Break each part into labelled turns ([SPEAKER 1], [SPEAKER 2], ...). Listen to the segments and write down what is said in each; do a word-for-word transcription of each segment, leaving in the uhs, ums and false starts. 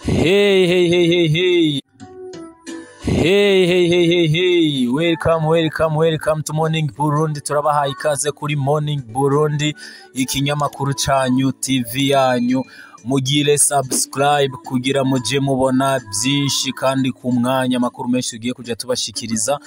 [SPEAKER 1] Hey, hey, hey, hey, hey. Hey, hey, hey, hey, hey. Welcome, welcome, welcome to Morning Burundi. Turabahaye ikaze kuri Morning Burundi, ikinyamakuru canyu, T V yanyu. Mugire subscribe kugira muje mubona byinshi kandi ku mwanya makuru menshi ugiye kuja tubashikiriza.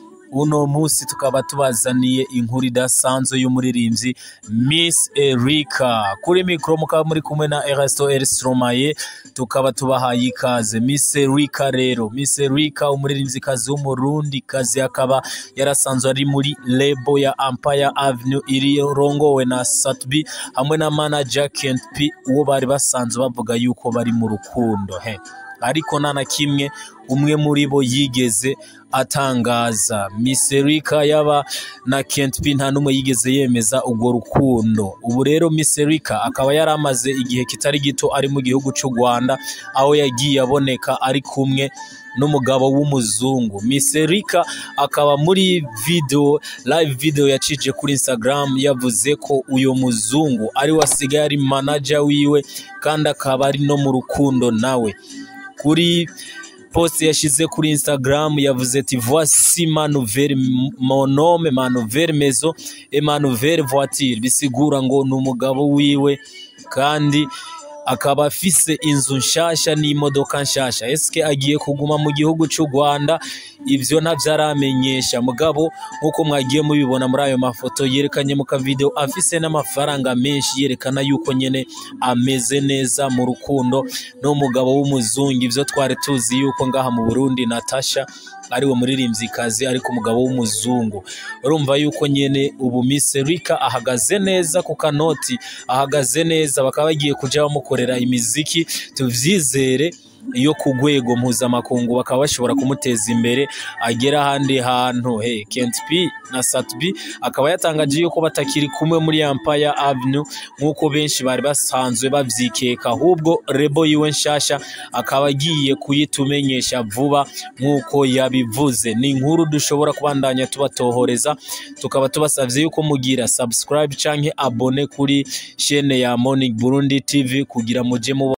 [SPEAKER 1] Uno musi tukaba tubazaniye inkuru idasanzwe y'umuririmbyi Miss Erica. Kuri mikro mukaba muri kumwe na Erasto Erstromaye, tukaba tubahaye ikaze. Miss Erica rero, Miss Erica umuririmbyi kazi w'umurundi kazi akaba yarasanzwe ari muri label ya Empire Avenue iri rongowe na Satbi hamwe na manager Kent P, uwo bari basanzwe bavuga yuko bari mu rukundo he. Ariko nana kimwe umwe muri bo yigeze atangaza. Miss Erica yaba na Kent P nta numwe yigeze yemeza ubwo rukundo. Ubu rero Miss Erica akaba yaramaze igihe kitari gito ari mu gihugu cy'u Rwanda, aho yagiye aboneka ari kumwe n'umugabo w'umuzungu. Miss Erica akaba muri video live video yacije kuri Instagram yavuze ko uyo muzungu ari wasigaye ari manager wiwe kandi akaba ari no mu rukundo nawe. Kuri post yashize kuri Instagram yavuze ati voici ma nouvelle mon nom, ma nouvelle maison et ma nouvelle voiture. Bisigura ngo n'umugabo wiwe kandi akaba afise inzu nshasha n'imodoka nshasha. Eske agiye kuguma mu gihugu cy'u Rwanda? Ivyo ntavyaramenyesha, mugabo nkuko mwagiye mubibona muri ayo mafoto yerekanye mu ka video afise n'amafaranga menshi, yerekana yuko nyene ameze neza mu rukundo no mugabo w'umuzungu. Ivyo twari tuzi yuko ngaha mu Burundi Natasha ari we muririmbyi kazi ariko umugabo w'umuzungu. Urumva yuko nyene ubu Miss Erica ahagaze neza ku kanoti, ahagaze neza, bakaba bagiye kuja bamukorera imiziki tuvyizere iyo kugwego mpuzamakungu, bakaba bashobora kumuteza imbere agera handi hantu. He Kent P na Satbi akaba yatangaje yuko batakiri kumwe muri Empire Avenue nkuko benshi bari basanzwe bavyikeka, ahubwo rebo yiwe nshasha akaba agiye kuyitumenyesha vuba nkuko yabivuze. Ni inkuru dushobora kubandanya tubatohoreza, tukaba tubasavye yuko mugira subscribe canke abone kuri chaîne ya Morning Burundi T V kugira muje mu